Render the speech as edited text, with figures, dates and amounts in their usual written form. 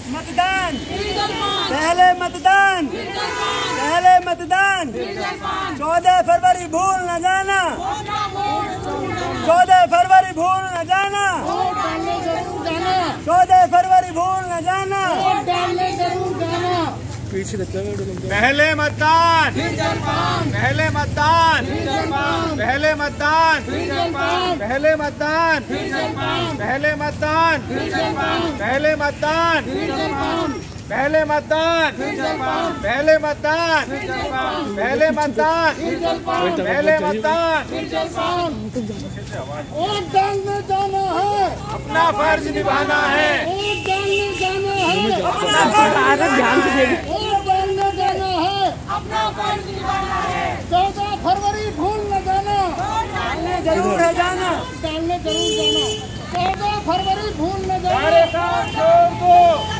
मतदान, पहले मतदान, पहले मतदान। 14 फरवरी भूल न जाना, 14 फरवरी भूल न जाना, 14 फरवरी भूल न जाना। पहले मतदान, पहले मतदान, पहले मतदान, पहले मतदान, पहले मतदान, पहले मतदान, पहले मतदान, पहले मतदान, पहले मतदान, पहले मतदान। वोट डालने जाना है, अपना फर्ज निभाना है, वोट डालने जाना है, अपना फर्ज ध्यान से देखिए। वोट डालने जाना है, अपना फर्ज निभाना है। 14 फरवरी भूल न जाना, डालने जरूर है जाना, डालने जरूर जाना। 14 फरवरी भूल न जाना। सारे काम छोड़ दो,